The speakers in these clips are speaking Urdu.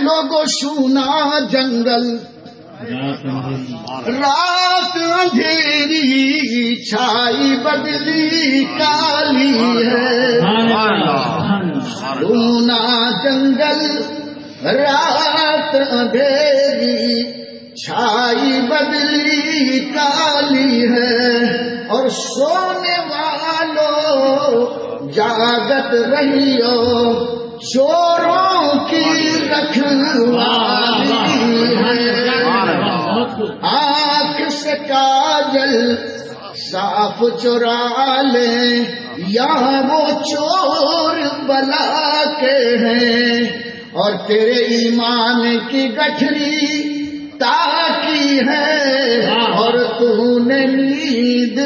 لوگوں سونا جنگل، رات اندھیری چھائی بدلی کالی ہے، سونا جنگل رات اندھیری چھائی بدلی کالی ہے، اور سونے والوں جاگت رہیو چوروں کی رکھوالی ہے، آنکھ سے کاجل صاف چرا لے یا وہ چور بلا کے ہیں، اور تیرے ایمان کی گٹھڑی تاکی ہے، اور تو نے نیند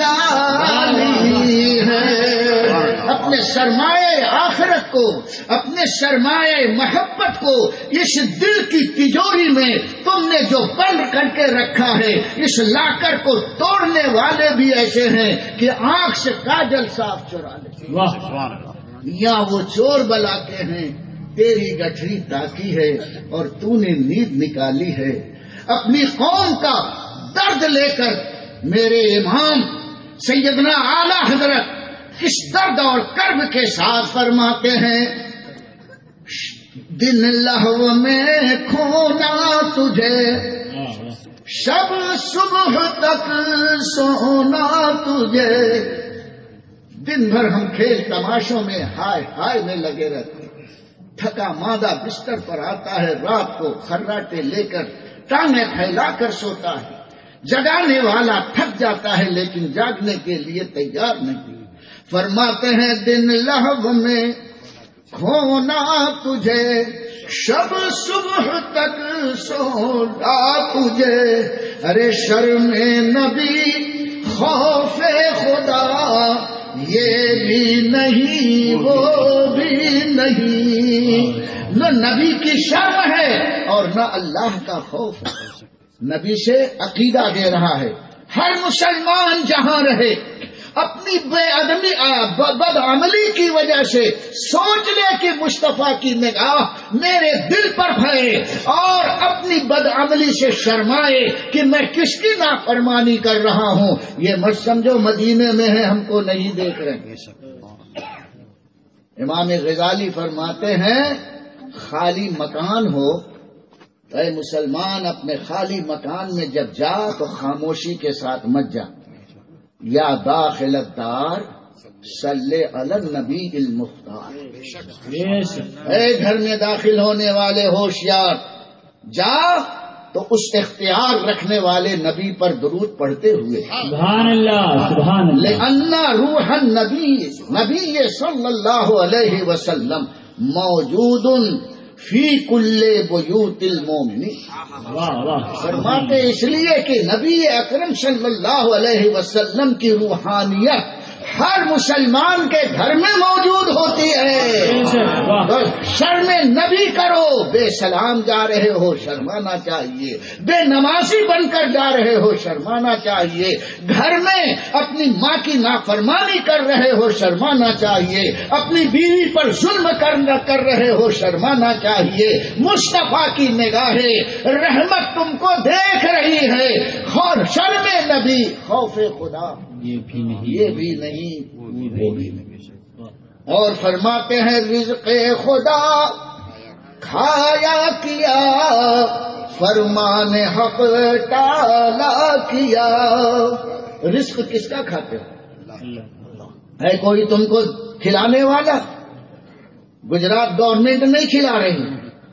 نکالی ہے۔ اپنے سرمایہ آخرت کو، اپنے سرمایہ محبت کو اس دل کی تجوری میں تم نے جو بند کر کے رکھا ہے، اس لاکر کو توڑنے والے بھی ایسے ہیں کہ آنکھ سے کاجل صاف چرا لے، یا وہ چور بلا کے ہیں، تیری گٹھڑی تاکی ہے اور تو نے نیند نکالی ہے۔ اپنی قوم کا درد لے کر میرے امام سیدنا اعلی حضرت کس درد اور کرب کے ساتھ فرماتے ہیں، دن لہو میں کھونا تجھے، شب صبح تک سونا تجھے، دن بھر ہم کھیل تماشوں میں ہائے ہائے میں لگے رہتے، تھکا مادہ بستر پر آتا ہے، رات کو خراٹے لے کر ٹانگیں پھیلا کر سوتا ہے، جگانے والا تھک جاتا ہے لیکن جاگنے کے لیے تیار نہیں۔ فرماتے ہیں دن لہو میں کھونا تجھے، شب صبح تک سونا تجھے، ارے شرم نبی خوف خدا یہ بھی نہیں وہ بھی نہیں، نہ نبی کی شرم ہے اور نہ اللہ کا خوف ہے۔ نبی سے عقیدہ دے رہا ہے، ہر مسلمان جہاں رہے اپنی بد عملی کی وجہ سے سوچ لے کہ مصطفیٰ کی نگاہ میرے دل پر پھیلے، اور اپنی بد عملی سے شرمائے کہ میں کس کی نافرمانی کر رہا ہوں، یہ مت سمجھو مدینے میں ہے ہم کو نہیں دیکھ رہے۔ امام غزالی فرماتے ہیں خالی مکان ہو، اے مسلمان اپنے خالی مکان میں جب جا تو خاموشی کے ساتھ مت جا، یا داخل الدار صلی علی النبی المختار، اے گھر میں داخل ہونے والے ہوشیار، جا تو اس اختیار رکھنے والے نبی پر درود پڑھتے ہوئے، سبحان اللہ سبحان اللہ، لأن روح النبی صلی اللہ علیہ وسلم موجود فی کل بیوت المومنین، فرماتے اس لیے کہ نبی اکرم صلی اللہ علیہ وسلم کی روحانیت ہر مسلمان کے گھر میں موجود ہوتی ہے۔ تو شرم نبی کرو، بے سلام جا رہے ہو شرمانا چاہیے، بے نمازی بن کر جا رہے ہو شرمانا چاہیے، گھر میں اپنی ماں کی نافرمانی کر رہے ہو شرمانا چاہیے، اپنی بیوی پر ظلم کر رہے ہو شرمانا چاہیے۔ مصطفیٰ کی نگاہ رحمت تم کو دیکھ رہی ہے، شرم نبی خوف خدا یہ بھی نہیں وہ بھی نہیں۔ اور فرماتے ہیں رزق خدا کھایا کیا، فرمان حق ٹالا کیا۔ رزق کس کا کھاتے ہو؟ ہے کوئی تم کو کھلانے والا؟ گجرات گورنمنٹ نہیں کھلا رہی،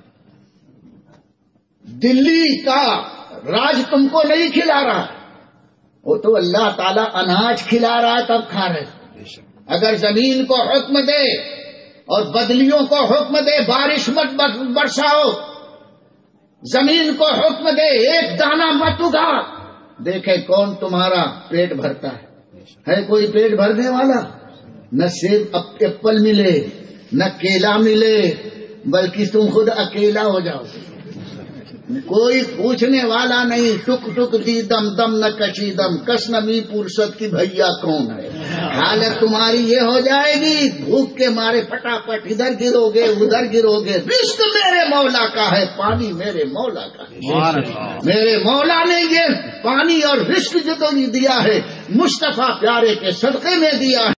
دلی کا راج تم کو نہیں کھلا رہا، وہ تو اللہ تعالیٰ اناج کھلا رہا ہے تب کھا رہے۔ اگر زمین کو حکم دے اور بدلیوں کو حکم دے بارش مت برساؤ، زمین کو حکم دے ایک دانہ مت اگا، دیکھے کون تمہارا پیٹ بھرتا ہے کوئی پیٹ بھرنے والا؟ نہ سیب ایپل ملے نہ کیلا ملے، بلکہ تم خود اکیلا ہو جاؤ، کوئی پوچھنے والا نہیں۔ ٹک ٹک دی دم دم نہ کشی دم، کس نمی پرست کی بھیا کون ہے، حالت تمہاری یہ ہو جائے گی بھوک کے مارے پٹاپٹ ادھر گرو گے ادھر گرو گے. رزق میرے مولا کا ہے, پانی میرے مولا کا ہے. میرے مولا نے یہ پانی اور رزق جو دیا ہے مصطفیٰ پیارے کے صدقے میں دیا ہے.